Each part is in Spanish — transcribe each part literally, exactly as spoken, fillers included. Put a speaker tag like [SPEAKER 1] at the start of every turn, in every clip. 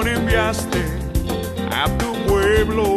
[SPEAKER 1] salvación enviaste a tu pueblo.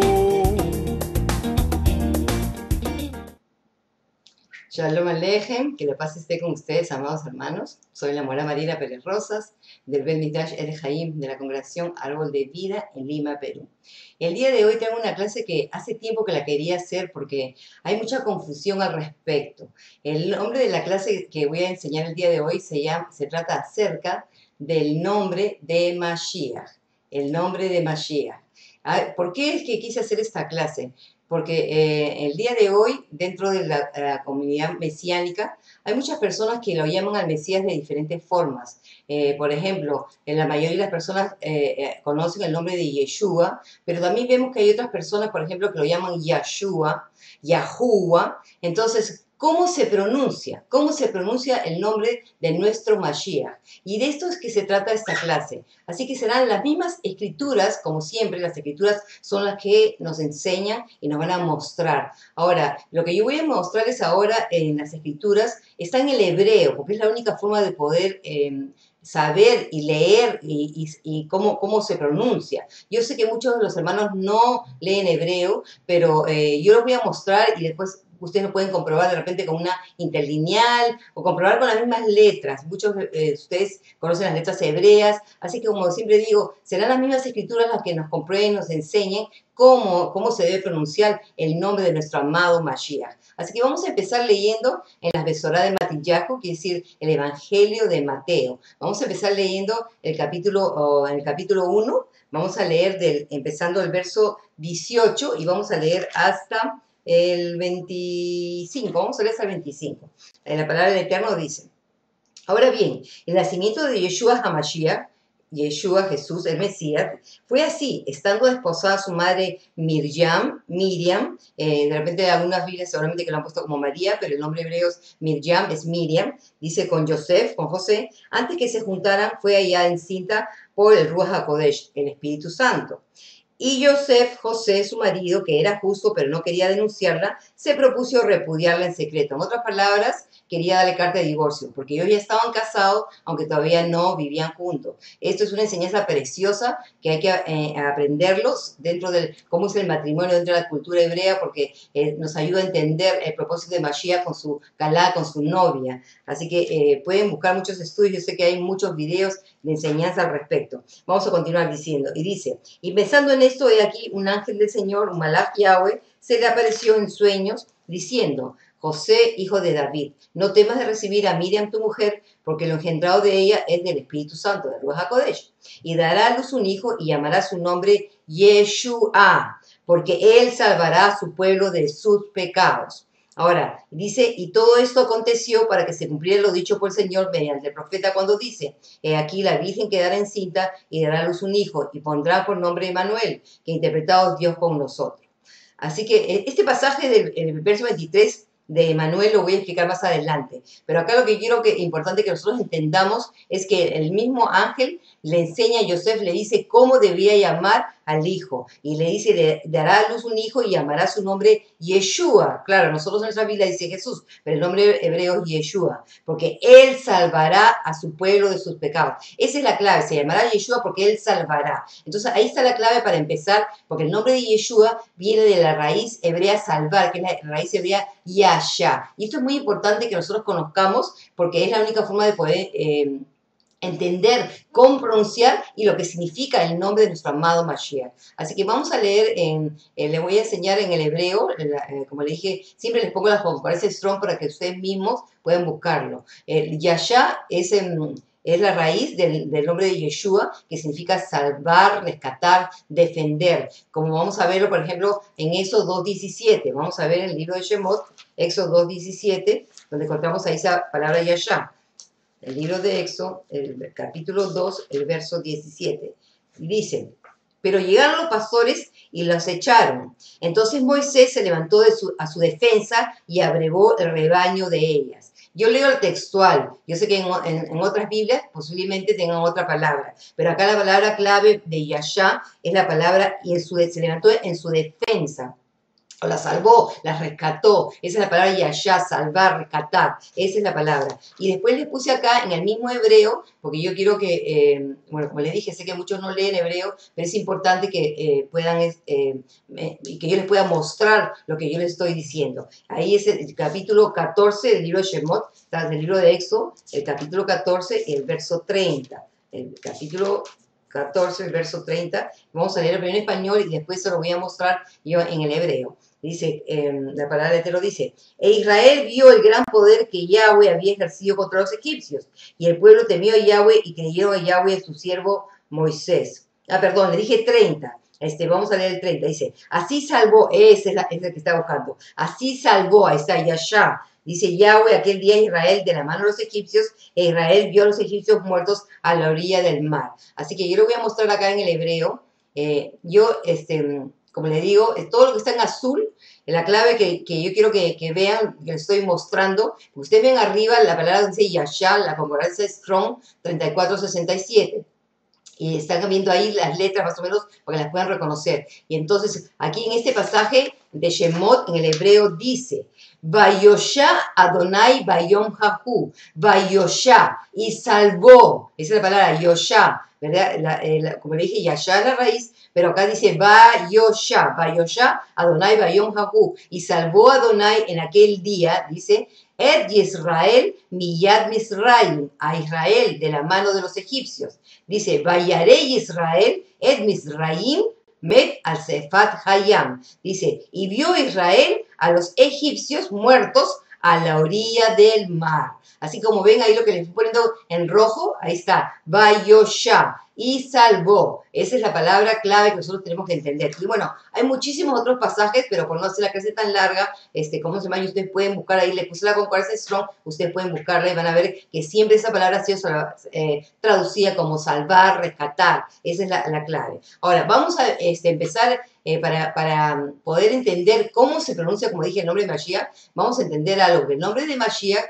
[SPEAKER 2] Shalom Alejem, que la paz esté con ustedes, amados hermanos. Soy la Mora Marina Pérez Rosas, del Bet Midrash El Jaim, de la Congregación Árbol de Vida en Lima, Perú. El día de hoy tengo una clase que hace tiempo que la quería hacer porque hay mucha confusión al respecto. El nombre de la clase que voy a enseñar el día de hoy se, llama, se trata acerca del nombre de Mashiach. El nombre de Mashiach. ¿Por qué es que quise hacer esta clase? Porque eh, el día de hoy, dentro de la, la comunidad mesiánica, hay muchas personas que lo llaman al Mesías de diferentes formas. Eh, por ejemplo, en la mayoría de las personas eh, eh, conocen el nombre de Yeshua, pero también vemos que hay otras personas, por ejemplo, que lo llaman Yahshua, Yahuwah. Entonces, ¿cómo se pronuncia? ¿Cómo se pronuncia el nombre de nuestro Mashiach? Y de esto es que se trata esta clase. Así que serán las mismas escrituras, como siempre, las escrituras son las que nos enseñan y nos van a mostrar. Ahora, lo que yo voy a mostrarles ahora en las escrituras está en el hebreo, porque es la única forma de poder eh, saber y leer y, y, y cómo, cómo se pronuncia. Yo sé que muchos de los hermanos no leen hebreo, pero eh, yo los voy a mostrar y después ustedes lo pueden comprobar de repente con una interlineal o comprobar con las mismas letras. Muchos de eh, ustedes conocen las letras hebreas, así que como siempre digo, serán las mismas escrituras las que nos comprueben, nos enseñen cómo, cómo se debe pronunciar el nombre de nuestro amado Mashiach. Así que vamos a empezar leyendo en las Besorá de Matillahu, quiere decir el Evangelio de Mateo. Vamos a empezar leyendo el capítulo, oh, en el capítulo uno, vamos a leer del, empezando el verso dieciocho y vamos a leer hasta el veinticinco, vamos a leer hasta el veinticinco. La palabra del Eterno dice: ahora bien, el nacimiento de Yeshua HaMashiach, Yeshua, Jesús, el Mesías, fue así, estando desposada su madre Miriam, Miriam, eh, de repente algunas Biblias seguramente que lo han puesto como María, pero el nombre hebreo es Miriam, es Miriam, dice con Joseph, con José, antes que se juntaran fue allá encinta por el Ruach HaKodesh, el Espíritu Santo. Y Joseph, José, su marido, que era justo pero no quería denunciarla, se propuso repudiarla en secreto. En otras palabras, quería darle carta de divorcio, porque ellos ya estaban casados, aunque todavía no vivían juntos. Esto es una enseñanza preciosa que hay que eh, aprenderlos dentro de cómo es el matrimonio dentro de la cultura hebrea, porque eh, nos ayuda a entender el propósito de Mashiach con su calá, con su novia. Así que eh, pueden buscar muchos estudios, yo sé que hay muchos videos de enseñanza al respecto. Vamos a continuar diciendo, y dice, y pensando en esto, he aquí un ángel del Señor, un Malach Yahweh, se le apareció en sueños, diciendo, José, hijo de David, no temas de recibir a Miriam tu mujer, porque lo engendrado de ella es del Espíritu Santo, del Ruach HaKodesh. Y dará a luz un hijo y llamará su nombre Yeshua, porque él salvará a su pueblo de sus pecados. Ahora, dice, y todo esto aconteció para que se cumpliera lo dicho por el Señor mediante el profeta cuando dice, he aquí la Virgen quedará encinta y dará a luz un hijo y pondrá por nombre Emmanuel, que interpretado Dios con nosotros. Así que este pasaje del el verso veintitrés de Emmanuel lo voy a explicar más adelante. Pero acá lo que quiero que importante que nosotros entendamos es que el mismo ángel le enseña a Joseph, le dice cómo debía llamar al hijo. Y le dice, le dará a luz un hijo y llamará su nombre Yeshua. Claro, nosotros en nuestra Biblia dice Jesús, pero el nombre hebreo es Yeshua, porque él salvará a su pueblo de sus pecados. Esa es la clave, se llamará Yeshua porque él salvará. Entonces ahí está la clave para empezar, porque el nombre de Yeshua viene de la raíz hebrea salvar, que es la raíz hebrea Yasha. Y esto es muy importante que nosotros conozcamos, porque es la única forma de poder eh, entender cómo pronunciar y lo que significa el nombre de nuestro amado Mashiach. Así que vamos a leer, en, eh, les voy a enseñar en el hebreo, en la, eh, como le dije, siempre les pongo las concordancias Strong para que ustedes mismos puedan buscarlo. El Yasha es, en, es la raíz del, del nombre de Yeshua, que significa salvar, rescatar, defender. Como vamos a verlo, por ejemplo, en Éxodo dos diecisiete. Vamos a ver en el libro de Shemot, Éxodo dos diecisiete, donde encontramos ahí esa palabra Yasha. El libro de Éxodo, el capítulo dos, el verso diecisiete. Y dice, pero llegaron los pastores y los echaron. Entonces Moisés se levantó de su, a su defensa y abrevó el rebaño de ellas. Yo leo el textual. Yo sé que en, en, en otras Biblias posiblemente tengan otra palabra, pero acá la palabra clave de Yasha es la palabra y en su, se levantó en su defensa. o la salvó, la rescató. Esa es la palabra yashá, salvar, rescatar. Esa es la palabra. Y después les puse acá en el mismo hebreo, porque yo quiero que, eh, bueno, como les dije, sé que muchos no leen hebreo, pero es importante que eh, puedan, eh, y que yo les pueda mostrar lo que yo les estoy diciendo. Ahí es el capítulo catorce del libro de Shemot, del libro de Éxodo, el capítulo catorce y el verso treinta. El capítulo catorce, el verso treinta. Vamos a leerlo primero en español y después se lo voy a mostrar yo en el hebreo. Dice, eh, la palabra de Eterno dice, e Israel vio el gran poder que Yahweh había ejercido contra los egipcios, y el pueblo temió a Yahweh y creyeron a Yahweh y a su siervo Moisés. Ah, perdón, le dije treinta. Este, vamos a leer el treinta. Dice, así salvó, ese es, la, es el que está buscando, así salvó, ahí está, Yashá. Dice Yahweh, aquel día Israel de la mano de los egipcios, e Israel vio a los egipcios muertos a la orilla del mar. Así que yo lo voy a mostrar acá en el hebreo. Eh, yo, este, como le digo, todo lo que está en azul, la clave que, que yo quiero que, que vean, que les estoy mostrando, ustedes ven arriba la palabra que dice Yashá, la concordancia Strong treinta y cuatro sesenta y siete. Y están viendo ahí las letras más o menos para que las puedan reconocer. Y entonces, aquí en este pasaje de Shemot, en el hebreo, dice, Vayosha Adonai Bayom Hahu, Vayosha, y salvó, esa es la palabra, Yosha, ¿verdad? La, eh, la, como le dije, Yasha es la raíz, pero acá dice Vayosha, Vayosha Adonai Bayom Hahu, y salvó a Adonai en aquel día, dice, Et Yisrael miyad Misraim, a Israel de la mano de los egipcios. Dice, Vayarei Israel et Misraim met al Sefat Hayam. Dice, y vio Israel a los egipcios muertos a la orilla del mar. Así como ven ahí lo que les estoy poniendo en rojo, ahí está, Vayosha, y salvó. Esa es la palabra clave que nosotros tenemos que entender. Y bueno, hay muchísimos otros pasajes, pero por no hacer la clase tan larga, este, ¿cómo se llama? Y ustedes pueden buscar ahí, le puse la concordancia Strong, ustedes pueden buscarla y van a ver que siempre esa palabra ha sido eh, traducida como salvar, rescatar. Esa es la, la clave. Ahora, vamos a este, empezar eh, para, para poder entender cómo se pronuncia, como dije, el nombre de Mashiach. Vamos a entender algo, que el nombre de Mashiach,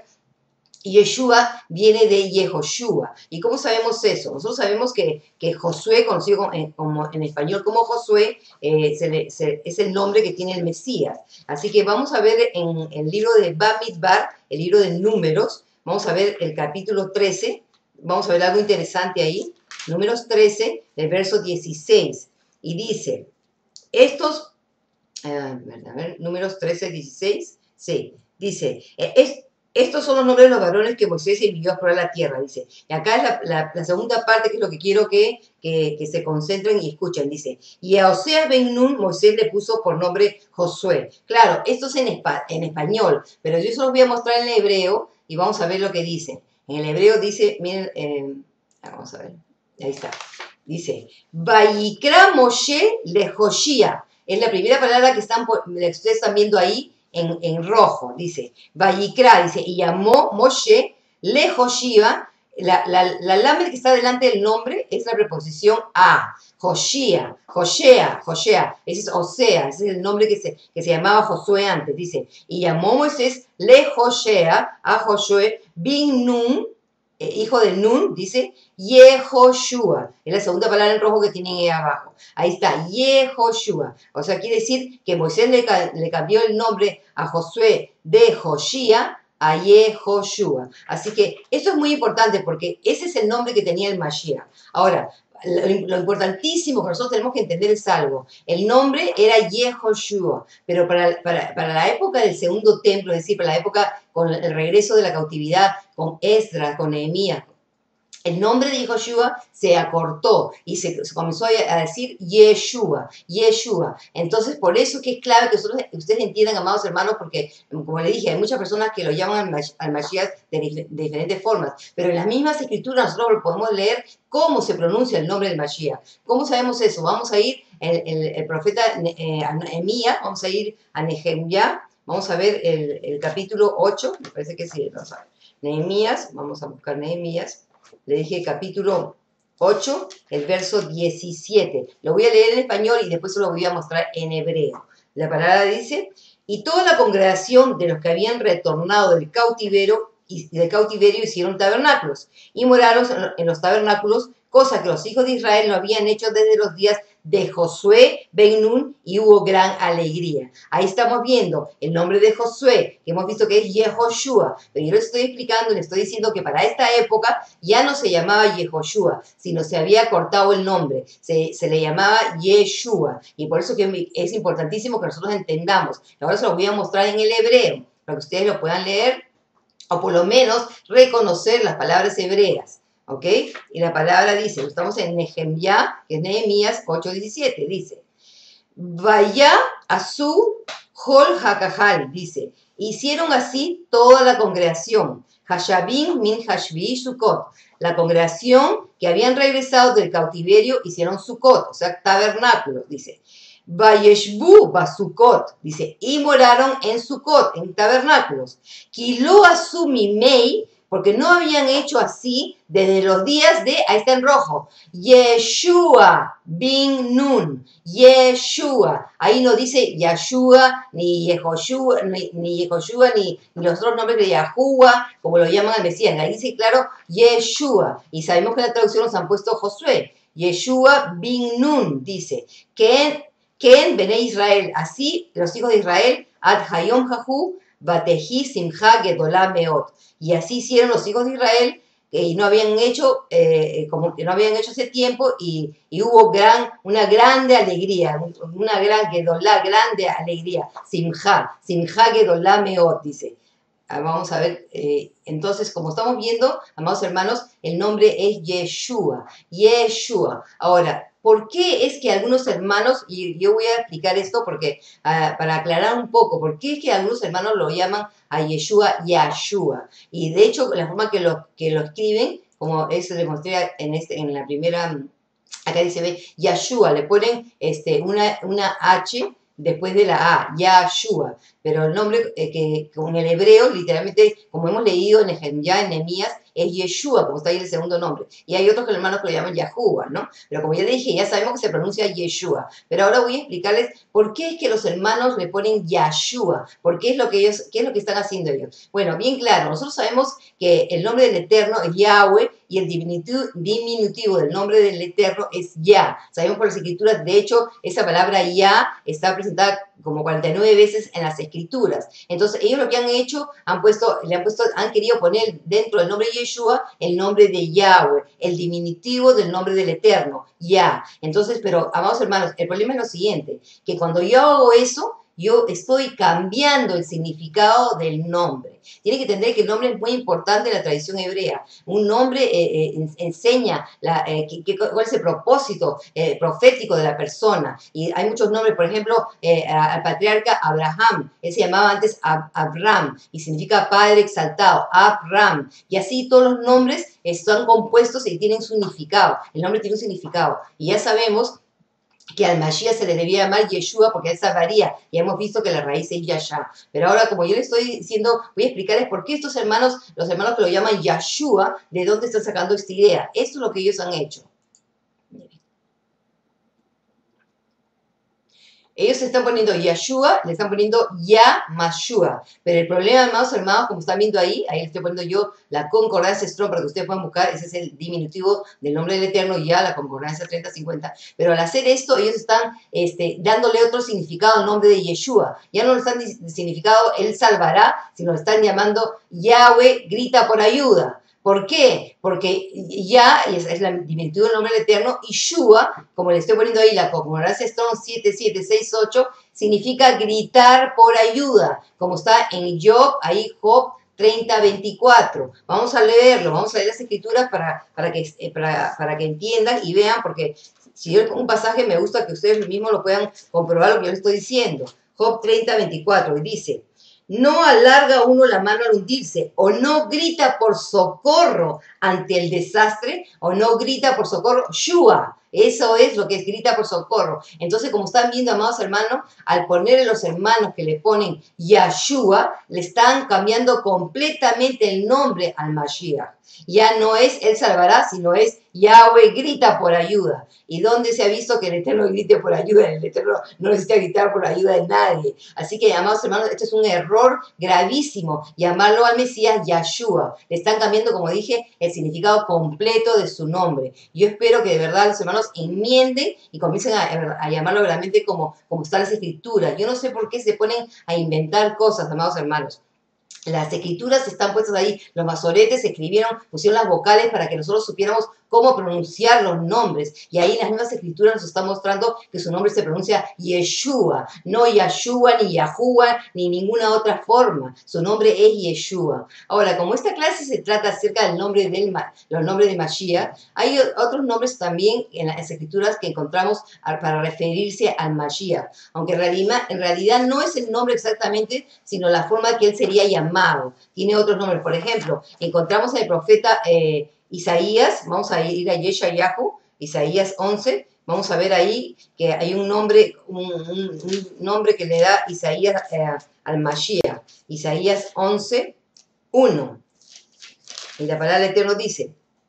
[SPEAKER 2] Yeshua, viene de Yehoshua. ¿Y cómo sabemos eso? Nosotros sabemos que, que Josué, conocido como en, como en español como Josué, eh, se le, se, es el nombre que tiene el Mesías. Así que vamos a ver en el libro de Bamidbar, el libro de Números, vamos a ver el capítulo trece, vamos a ver algo interesante ahí, Números trece, el verso dieciséis, y dice, estos, uh, a ver, Números trece, dieciséis, sí, dice, es, estos son los nombres de los varones que Moisés envió a explorar la tierra, dice. Y acá es la, la, la segunda parte, que es lo que quiero que, que, que se concentren y escuchen, dice. Y a Oseas ben Nun, Moisés le puso por nombre Josué. Claro, esto es en, espa, en español, pero yo se los voy a mostrar en hebreo y vamos a ver lo que dice. En el hebreo dice, miren, eh, vamos a ver, ahí está. Dice, Vayikra Moshe le Joshia. Es la primera palabra que están, ustedes están viendo ahí, En, en rojo, dice, Vayikra, dice, y llamó Moshe le Joshua, la, la, la lamed que está delante del nombre es la preposición a, Joshia, Joshea, Joshea, ese es Osea, ese es el nombre que se, que se llamaba Josué antes, dice, y llamó Moisés le Joshea, a Josué, bin Nun, eh, hijo de Nun, dice, Yehoshua, es la segunda palabra en rojo que tienen ahí abajo. Ahí está, Yehoshua. O sea, quiere decir que Moisés le, le cambió el nombre a Josué de Joshía a Yehoshua. Así que eso es muy importante porque ese es el nombre que tenía el Mashiach. Ahora, lo, lo importantísimo que nosotros tenemos que entender es algo. El nombre era Yehoshua, pero para, para, para la época del segundo templo, es decir, para la época con el regreso de la cautividad, con Esdras, con Nehemías, el nombre de Yehoshua se acortó y se, se comenzó a decir Yeshua, Yeshua. Entonces, por eso que es clave que ustedes, ustedes entiendan, amados hermanos, porque, como les dije, hay muchas personas que lo llaman al Mashiach de, de diferentes formas, pero en las mismas escrituras nosotros podemos leer cómo se pronuncia el nombre del Mashiach. ¿Cómo sabemos eso? Vamos a ir, el, el, el profeta eh, Nehemías, vamos a ir a Nehemías, vamos a ver el, el capítulo ocho, me parece que sí, vamos a ver. Nehemías, vamos a buscar Nehemías. Le dije capítulo ocho, el verso diecisiete. Lo voy a leer en español y después se lo voy a mostrar en hebreo. La palabra dice, y toda la congregación de los que habían retornado del cautiverio, y del cautiverio hicieron tabernáculos, y moraron en los tabernáculos cosa que los hijos de Israel no habían hecho desde los días de Josué ben Nun, y hubo gran alegría. Ahí estamos viendo el nombre de Josué, que hemos visto que es Yehoshua, pero yo les estoy explicando, les estoy diciendo que para esta época ya no se llamaba Yehoshua, sino se había cortado el nombre, se, se le llamaba Yeshua, y por eso que es importantísimo que nosotros entendamos. Ahora se lo voy a mostrar en el hebreo, para que ustedes lo puedan leer, o por lo menos reconocer las palabras hebreas. ¿Ok? Y la palabra dice, estamos en Nehemías, que es Nehemías ocho diecisiete, dice, Vaya asu hol hakahal, dice, hicieron así toda la congregación, Hashabim min hashvi Sukkot, la congregación que habían regresado del cautiverio hicieron Sukkot, o sea, tabernáculos, dice, Vayeshbu basukot, dice, y moraron en Sukkot, en tabernáculos, Kilo asu mimei, porque no habían hecho así desde los días de, ahí está en rojo, Yeshua bin Nun, Yeshua, ahí no dice Yeshua, ni Yehoshua, ni, ni Yehoshua, ni, ni los otros nombres de Yahuwah, como lo llaman al Mesías, ahí dice claro, Yeshua, y sabemos que en la traducción nos han puesto Josué, Yeshua bin Nun, dice, que Ken Bene Israel, así los hijos de Israel, Ad Hayom Jahu, Batehi Simcha Gedolah Meot. Y así hicieron los hijos de Israel, que eh, no habían hecho, eh, como que no habían hecho hace tiempo, y, y hubo gran, una grande alegría, una gran Gedolah, grande alegría. Simcha, Simcha Gedolah Meot, dice. Vamos a ver, eh, entonces, como estamos viendo, amados hermanos, el nombre es Yeshua, Yeshua. Ahora, ¿por qué es que algunos hermanos, y yo voy a explicar esto porque uh, para aclarar un poco, ¿por qué es que algunos hermanos lo llaman a Yeshua Yahshua? Y de hecho, la forma que lo, que lo escriben, como eso demostré en, este, en la primera, acá dice, ve, Yahshua, le ponen este, una, una H después de la A, Yahshua, pero el nombre eh, que con el hebreo, literalmente, como hemos leído en Nehemías, en Nehemías, es Yeshua, como está ahí el segundo nombre. Y hay otros hermanos que lo llaman Yahuwah, ¿no? Pero como ya dije, ya sabemos que se pronuncia Yeshua. Pero ahora voy a explicarles por qué es que los hermanos le ponen Yahshua, por qué es lo que ellos, qué es lo que están haciendo ellos. Bueno, bien claro, nosotros sabemos que el nombre del Eterno es Yahweh y el diminutivo, diminutivo del nombre del Eterno es Yah. Sabemos por las escrituras, de hecho, esa palabra Yah está presentada como cuarenta y nueve veces en las escrituras. Entonces, ellos lo que han hecho, han puesto, le han puesto, han querido poner dentro del nombre de Yeshua el nombre de Yahweh, el diminutivo del nombre del Eterno, Yah. Entonces, pero, amados hermanos, el problema es lo siguiente, que cuando yo hago eso, yo estoy cambiando el significado del nombre. Tienen que entender que el nombre es muy importante en la tradición hebrea. Un nombre eh, eh, enseña la, eh, que, que, cuál es el propósito eh, profético de la persona. Y hay muchos nombres, por ejemplo, eh, al patriarca Abraham, él se llamaba antes Ab Abram y significa padre exaltado, Abram. Y así todos los nombres están compuestos y tienen significado. El nombre tiene un significado. Y ya sabemos que al Mashiach se le debía llamar Yeshua porque esa varía. Ya hemos visto que la raíz es Yashá. Pero ahora, como yo les estoy diciendo, voy a explicarles por qué estos hermanos, los hermanos que lo llaman Yahshua, de dónde están sacando esta idea. Esto es lo que ellos han hecho. Ellos se están poniendo Yahshua, le están poniendo Yamashua. Pero el problema, amados hermanos, como están viendo ahí, ahí le estoy poniendo yo la concordancia Strong para que ustedes puedan buscar, ese es el diminutivo del nombre del Eterno, ya la concordancia treinta cincuenta. Pero al hacer esto, ellos están este, dándole otro significado al nombre de Yeshua. Ya no lo están significado, Él salvará, sino lo están llamando Yahweh, grita por ayuda. ¿Por qué? Porque ya es, es la diminutivo del nombre del Eterno, y Shua, como le estoy poniendo ahí la concordancia Strong siete siete seis ocho, significa gritar por ayuda, como está en Job, ahí Job treinta veinticuatro. Vamos a leerlo, vamos a leer las escrituras para, para, que, para, para que entiendan y vean, porque si yo pongo un pasaje me gusta que ustedes mismos lo puedan comprobar lo que yo les estoy diciendo. Job treinta veinticuatro, y dice: no alarga uno la mano al hundirse, o no grita por socorro ante el desastre, o no grita por socorro, Shua. Eso es lo que es grita por socorro. Entonces, como están viendo, amados hermanos, al ponerle los hermanos que le ponen Yahshua, le están cambiando completamente el nombre al Mashiach. Ya no es Él salvará, sino es Yahweh grita por ayuda. ¿Y dónde se ha visto que el Eterno grite por ayuda? El Eterno no necesita gritar por ayuda de nadie. Así que, amados hermanos, esto es un error gravísimo, llamarlo al Mesías Yahshua. Le están cambiando, como dije, el significado completo de su nombre. Yo espero que de verdad los hermanos enmienden y comiencen a, a llamarlo realmente como, como están las escrituras. Yo no sé por qué se ponen a inventar cosas, amados hermanos. Las escrituras están puestas ahí, los masoretes escribieron, pusieron las vocales para que nosotros supiéramos cómo pronunciar los nombres. Y ahí en las mismas escrituras nos están mostrando que su nombre se pronuncia Yeshua, no Yahshua, ni Yahuwah, ni ninguna otra forma. Su nombre es Yeshua. Ahora, como esta clase se trata acerca del nombre del, los nombres de Mashiach, hay otros nombres también en las escrituras que encontramos para referirse al Mashiach. Aunque en realidad, en realidad no es el nombre exactamente, sino la forma que él sería llamado. Tiene otros nombres. Por ejemplo, encontramos al profeta eh, Isaías, vamos a ir a Yeshayahu, Isaías once, vamos a ver ahí que hay un nombre, un, un, un nombre que le da Isaías eh, al Mashiach. Isaías once, uno. Y la palabra del Eterno dice,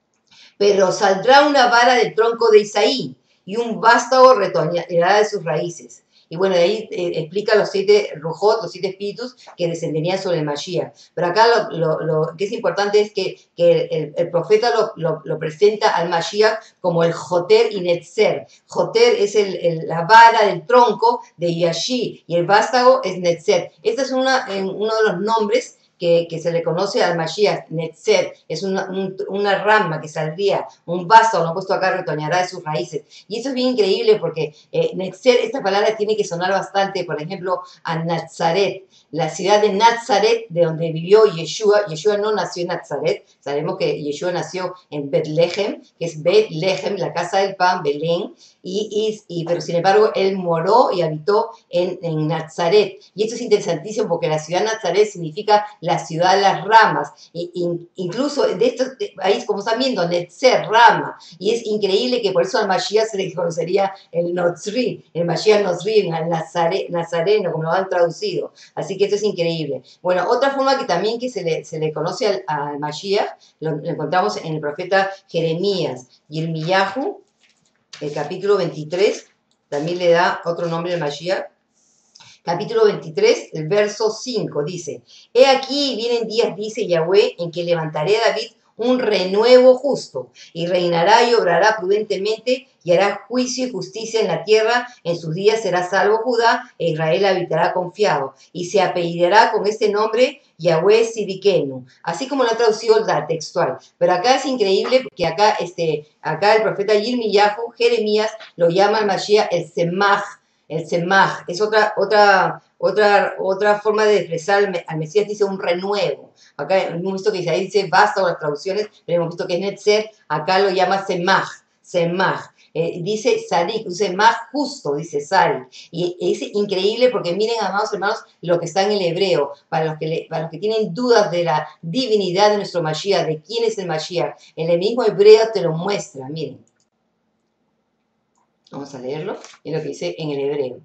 [SPEAKER 2] pero saldrá una vara del tronco de Isaí y un vástago retoñará de sus raíces. Y bueno, de ahí eh, explica los siete rujot, los siete espíritus que descenderían sobre el Mashiach. Pero acá lo, lo, lo que es importante es que, que el, el profeta lo, lo, lo presenta al Mashiach como el Joter y Netzer. Joter es el, el, la vara del tronco de Yashi y el vástago es Netzer. Este es una, en, uno de los nombres Que, que se le conoce al Mashiach, Netzer, es una, un, una rama que saldría, un vaso, lo han puesto acá, retoñará de sus raíces. Y eso es bien increíble porque eh, Netzer, esta palabra tiene que sonar bastante, por ejemplo, a Nazaret, la ciudad de Nazaret, de donde vivió Yeshua. Yeshua no nació en Nazaret, sabemos que Yeshua nació en Betlehem, que es Betlehem, la casa del pan, Belén, y, y, y, pero sin embargo él moró y habitó en, en Nazaret. Y esto es interesantísimo porque la ciudad de Nazaret significa la ciudad de las ramas, e, in, incluso de estos, ahí como están viendo, Netzer, rama, y es increíble que por eso al Mashiach se le conocería el Notzri, el Mashiach Notzri, el Nazare, Nazareno, como lo han traducido, así que esto es increíble. Bueno, otra forma que también que se le, se le conoce al, al Mashiach, lo, lo encontramos en el profeta Jeremías, Yirmiyahu, el capítulo veintitrés, también le da otro nombre al Mashiach. Capítulo veintitrés, el verso cinco, dice, he aquí vienen días, dice Yahweh, en que levantaré a David un renuevo justo, y reinará y obrará prudentemente, y hará juicio y justicia en la tierra, en sus días será salvo Judá, e Israel habitará confiado, y se apellidará con este nombre Yahweh Sidikenu, así como lo ha traducido la textual. Pero acá es increíble, porque acá, este, acá el profeta Yirmiyahu, Jeremías, lo llama al Mashiach el Semach. El Semach es otra, otra, otra, otra forma de expresar al, al Mesías, dice un renuevo. Acá hemos visto que ahí dice basta o las traducciones, pero hemos visto que es Netzer, acá lo llama Semach, Semach. Eh, dice Sadik, un Semach justo, dice Sadik. Y es increíble porque miren, amados hermanos, lo que está en el hebreo, para los que, le, para los que tienen dudas de la divinidad de nuestro Mashiach, de quién es el Mashiach, en el mismo hebreo te lo muestra, miren. Vamos a leerlo. Es lo que dice en el hebreo.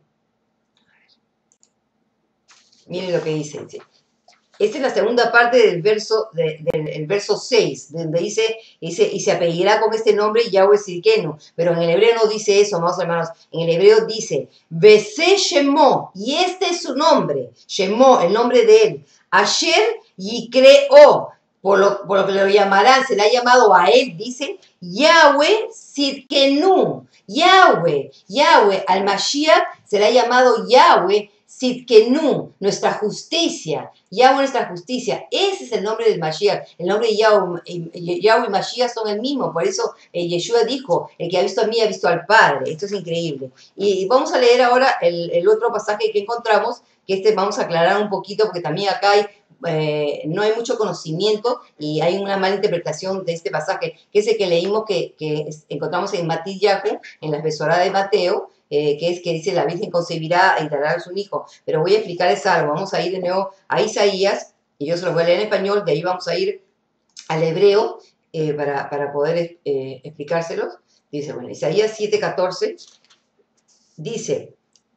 [SPEAKER 2] Miren lo que dice. Esta es la segunda parte del verso, de, del el verso seis, donde dice, dice, y se apellidará con este nombre Yahweh Sidkenu. Pero en el hebreo no dice eso, amados hermanos. En el hebreo dice, Besé Shemó, y este es su nombre. Shemó, el nombre de él. Asher Yikreo, por lo, por lo que lo llamarán, se le ha llamado a él, dice, Yahweh Sidkenu. Yahweh, Yahweh, al Mashiach se le ha llamado Yahweh Sidkenu, nuestra justicia. Yahweh, nuestra justicia. Ese es el nombre del Mashiach. El nombre de Yahweh, Yahweh y Mashiach son el mismo. Por eso eh, Yeshua dijo, el que ha visto a mí ha visto al Padre. Esto es increíble. Y vamos a leer ahora el, el otro pasaje que encontramos, que este vamos a aclarar un poquito, porque también acá hay Eh, no hay mucho conocimiento y hay una mala interpretación de este pasaje, que es el que leímos, que, que encontramos en Matillahu, en la Besorá de Mateo, eh, que es que dice, la Virgen concebirá e dará a su hijo. Pero voy a explicarles algo. Vamos a ir de nuevo a Isaías, y yo se los voy a leer en español, de ahí vamos a ir al hebreo, eh, para, para poder eh, explicárselos. Dice, bueno, Isaías siete catorce dice,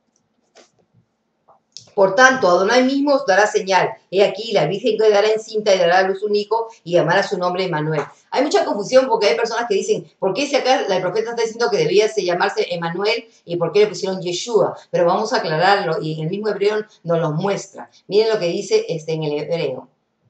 [SPEAKER 2] por tanto, Adonai mismo os dará señal. He aquí, la Virgen quedará encinta y dará a luz un hijo y llamará su nombre Emmanuel. Hay mucha confusión porque hay personas que dicen, ¿por qué si acá el profeta está diciendo que debería llamarse Emmanuel y por qué le pusieron Yeshua? Pero vamos a aclararlo y en el mismo hebreo nos lo muestra. Miren lo que dice este, en el hebreo.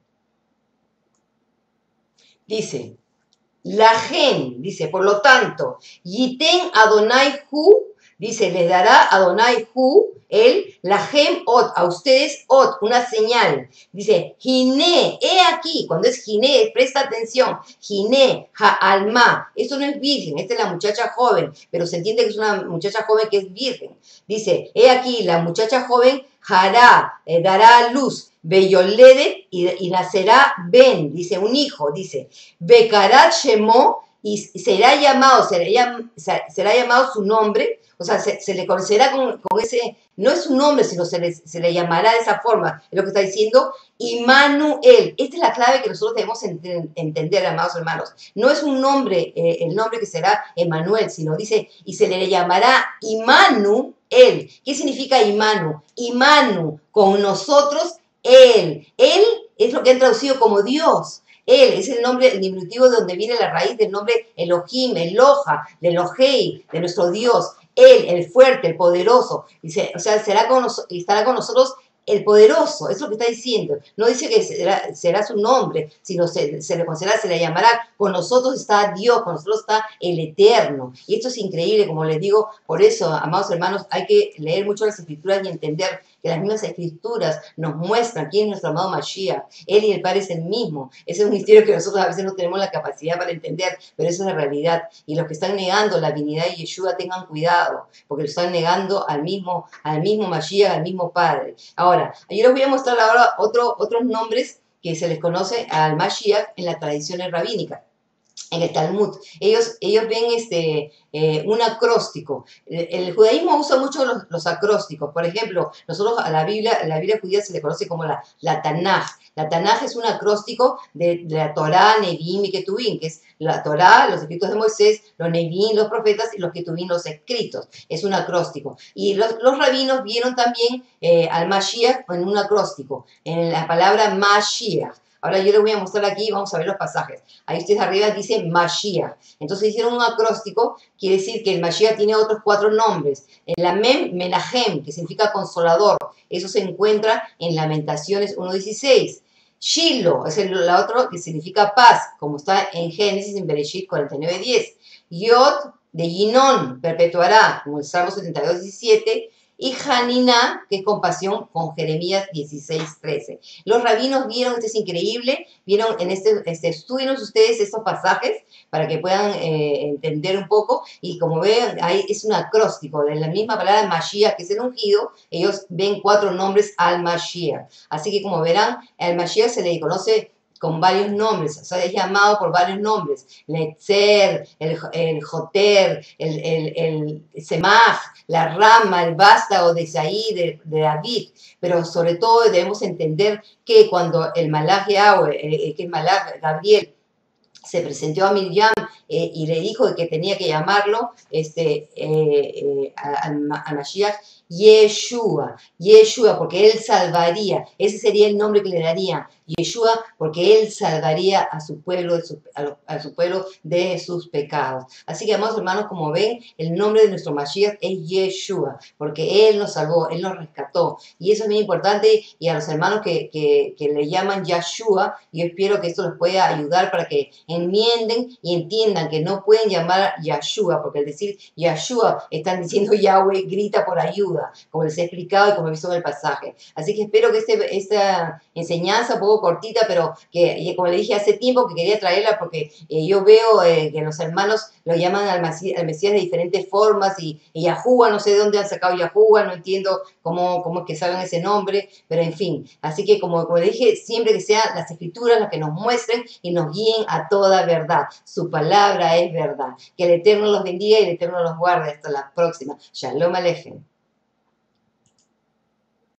[SPEAKER 2] Dice, la gen, dice, por lo tanto, Yiten Adonai Hu, dice, les dará Adonai Hu, él, la gem ot, a ustedes ot, una señal. Dice, Gine, he aquí, cuando es Gine, presta atención, Gine, ha alma, esto no es virgen, esta es la muchacha joven, pero se entiende que es una muchacha joven que es virgen. Dice, he aquí, la muchacha joven hará, eh, dará a luz, Beyolede, y, y nacerá Ben, dice, un hijo, dice, Bekarat Shemo, y será llamado, será, será llamado su nombre, o sea, se, se le conocerá con, con ese, no es su nombre, sino se le, se le llamará de esa forma, es lo que está diciendo, Immanuel. Esta es la clave que nosotros debemos ent entender, amados hermanos. No es un nombre, eh, el nombre que será Emmanuel, sino dice, y se le llamará Immanuel. ¿Qué significa Immanu? Immanu, con nosotros, Él. Él es lo que han traducido como Dios. Él es el nombre, el diminutivo de donde viene la raíz del nombre Elohim, Eloha, de Elohei, de nuestro Dios. Él, el fuerte, el poderoso. Dice, o sea, será con nos, estará con nosotros el poderoso. Es lo que está diciendo. No dice que será, será su nombre, sino se, se le considera, se le llamará. Con nosotros está Dios, con nosotros está el Eterno. Y esto es increíble, como les digo. Por eso, amados hermanos, hay que leer mucho las Escrituras y entender que las mismas Escrituras nos muestran quién es nuestro amado Mashiach. Él y el Padre es el mismo. Ese es un misterio que nosotros a veces no tenemos la capacidad para entender, pero eso es la realidad. Y los que están negando la divinidad de Yeshua, tengan cuidado, porque lo están negando al mismo, al mismo Mashiach, al mismo Padre. Ahora, yo les voy a mostrar ahora otro, otros nombres que se les conoce al Mashiach en las tradiciones rabínicas. En el Talmud, ellos, ellos ven este, eh, un acróstico. El, el judaísmo usa mucho los, los acrósticos. Por ejemplo, nosotros a la Biblia, a la Biblia judía se le conoce como la, la Tanaj. La Tanaj es un acróstico de, de la Torá, Nevi'im y Ketuvim, que es la Torá, los escritos de Moisés, los Nevi'im, los profetas, y los Ketuvim, los escritos. Es un acróstico. Y los, los rabinos vieron también eh, al Mashiach en un acróstico, en la palabra Mashiach. Ahora yo les voy a mostrar aquí, vamos a ver los pasajes. Ahí ustedes arriba dicen Mashiach. Entonces hicieron un acróstico, quiere decir que el Mashiach tiene otros cuatro nombres. En la Mem, Menahem, que significa consolador. Eso se encuentra en Lamentaciones uno dieciséis. Shiloh es el la otro que significa paz, como está en Génesis, en Bereshit cuarenta y nueve diez. Yod de Yinon, perpetuará, como el Salmo setenta y dos diecisiete. Y Hanina, que es compasión, con Jeremías dieciséis trece. Los rabinos vieron, esto es increíble, vieron en este, este estudien ustedes estos pasajes para que puedan eh, entender un poco, y como ven, ahí es un acróstico de la misma palabra Mashiach, que es el ungido, ellos ven cuatro nombres al Mashiach. Así que como verán, al Mashiach se le conoce con varios nombres, o sea, es llamado por varios nombres, Netzer, el, el Joter, el, el, el Semaj, la rama, el vástago de Isaí, de, de David, pero sobre todo debemos entender que cuando el Malach Yahweh, eh, que es Malach Gabriel, se presentó a Miriam eh, y le dijo que tenía que llamarlo este, eh, eh, a, a Mashiach Yeshua, Yeshua, porque él salvaría, ese sería el nombre que le daría, Yeshua, porque él salvaría a su pueblo, de su, a, lo, a su pueblo de sus pecados. Así que, amados hermanos, como ven, el nombre de nuestro Mashiach es Yeshua, porque él nos salvó, él nos rescató, y eso es muy importante. Y a los hermanos que, que, que le llaman Yeshua, yo espero que esto les pueda ayudar para que enmienden y entiendan que no pueden llamar Yeshua, porque al decir Yeshua están diciendo Yahweh grita por ayuda, como les he explicado y como he visto en el pasaje. Así que espero que este, esta enseñanza, un poco cortita, pero que, como le dije hace tiempo, que quería traerla porque eh, yo veo eh, que los hermanos lo llaman al Mesías, al Mesías de diferentes formas, y, y Yahuwah, no sé de dónde han sacado Yahuwah, no entiendo cómo, cómo es que salgan ese nombre, pero en fin. Así que como, como le dije, siempre que sean las Escrituras las que nos muestren y nos guíen a toda verdad. Su palabra es verdad. Que el Eterno los bendiga y el Eterno los guarde. Hasta la próxima. Shalom Aleichem.